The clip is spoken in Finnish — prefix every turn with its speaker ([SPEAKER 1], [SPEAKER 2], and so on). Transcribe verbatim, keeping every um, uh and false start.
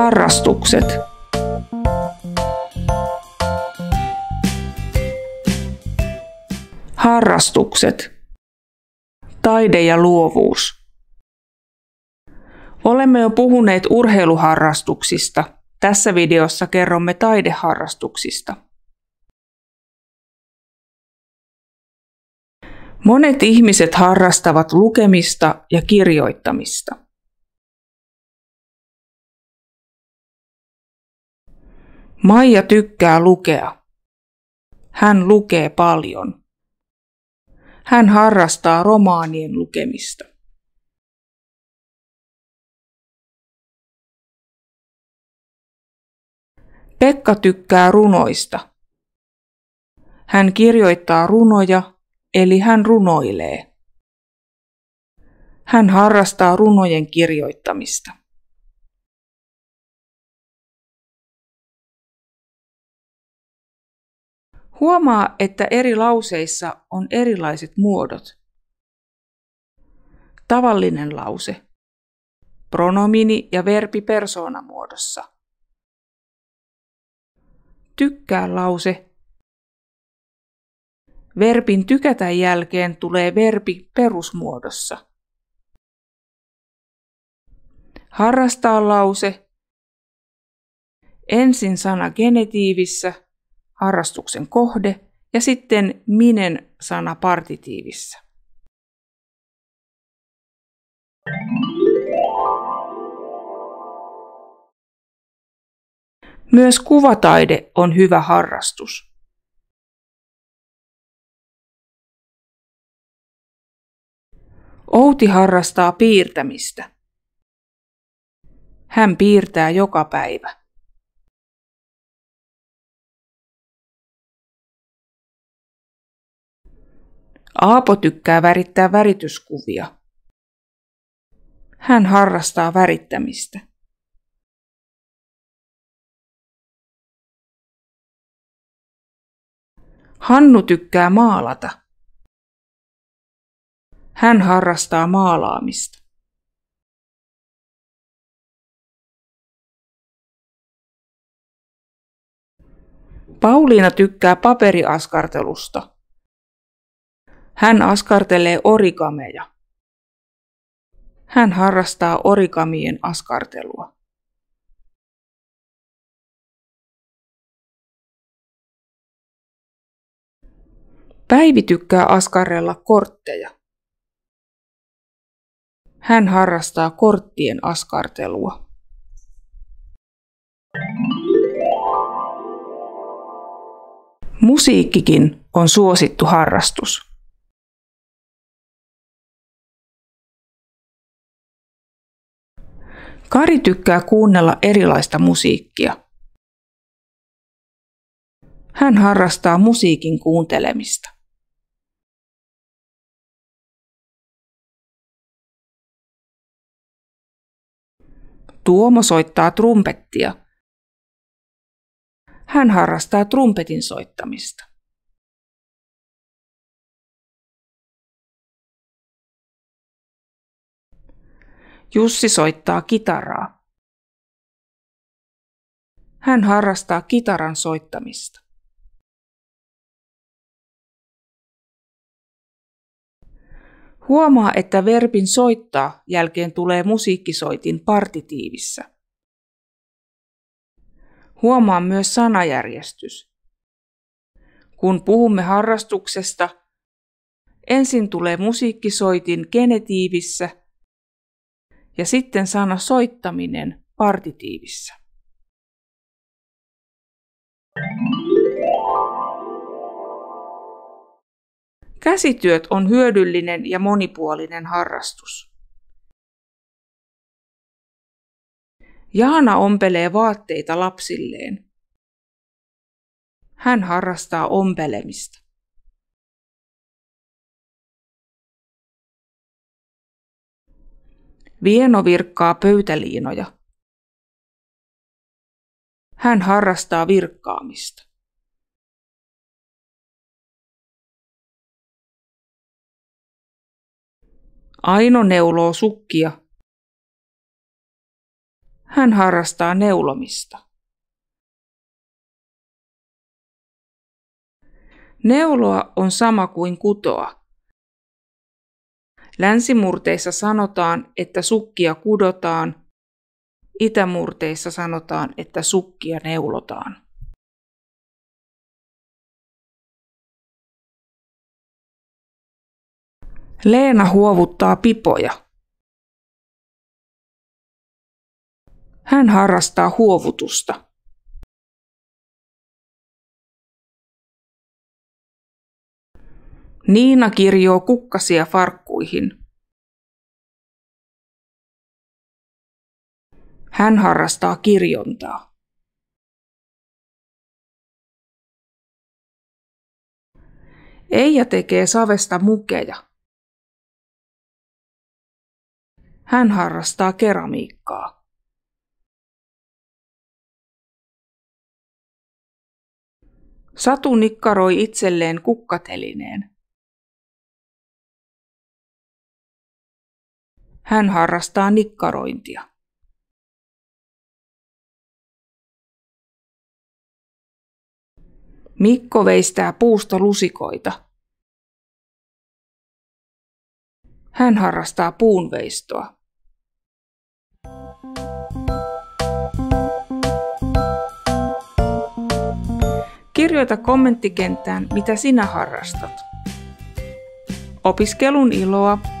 [SPEAKER 1] Harrastukset. Harrastukset. Taide ja luovuus. Olemme jo puhuneet urheiluharrastuksista. Tässä videossa kerromme taideharrastuksista. Monet ihmiset harrastavat lukemista ja kirjoittamista. Maija tykkää lukea. Hän lukee paljon. Hän harrastaa romaanien lukemista. Pekka tykkää runoista. Hän kirjoittaa runoja, eli hän runoilee. Hän harrastaa runojen kirjoittamista. Huomaa, että eri lauseissa on erilaiset muodot. Tavallinen lause. Pronomini ja verbi persoonamuodossa. Tykkää lause. Verbin tykätä jälkeen tulee verbi perusmuodossa. Harrastaa lause. Ensin sana genetiivissä, harrastuksen kohde, ja sitten minen sana partitiivissä. Myös kuvataide on hyvä harrastus. Outi harrastaa piirtämistä. Hän piirtää joka päivä. Aapo tykkää värittää värityskuvia. Hän harrastaa värittämistä. Hannu tykkää maalata. Hän harrastaa maalaamista. Pauliina tykkää paperiaskartelusta. Hän askartelee origameja. Hän harrastaa origamien askartelua. Päivi tykkää askarrella kortteja. Hän harrastaa korttien askartelua. Musiikkikin on suosittu harrastus. Kari tykkää kuunnella erilaista musiikkia. Hän harrastaa musiikin kuuntelemista. Tuomo soittaa trumpettia. Hän harrastaa trumpetin soittamista. Jussi soittaa kitaraa. Hän harrastaa kitaran soittamista. Huomaa, että verbin soittaa jälkeen tulee musiikkisoitin partitiivissä. Huomaa myös sanajärjestys. Kun puhumme harrastuksesta, ensin tulee musiikkisoitin genetiivissä ja sitten sana soittaminen partitiivissä. Käsityöt on hyödyllinen ja monipuolinen harrastus. Jaana ompelee vaatteita lapsilleen. Hän harrastaa ompelemista. Vieno virkkaa pöytäliinoja. Hän harrastaa virkkaamista. Aino neuloo sukkia. Hän harrastaa neulomista. Neuloa on sama kuin kutoa. Länsimurteissa sanotaan, että sukkia kudotaan. Itämurteissa sanotaan, että sukkia neulotaan. Leena huovuttaa pipoja. Hän harrastaa huovutusta. Niina kirjoo kukkasia farkkuihin. Hän harrastaa kirjontaa. Eija tekee savesta mukeja. Hän harrastaa keramiikkaa. Satu nikkaroi itselleen kukkatelineen. Hän harrastaa nikkarointia. Mikko veistää puusta lusikoita. Hän harrastaa puunveistoa. Kirjoita kommenttikenttään, mitä sinä harrastat. Opiskelun iloa.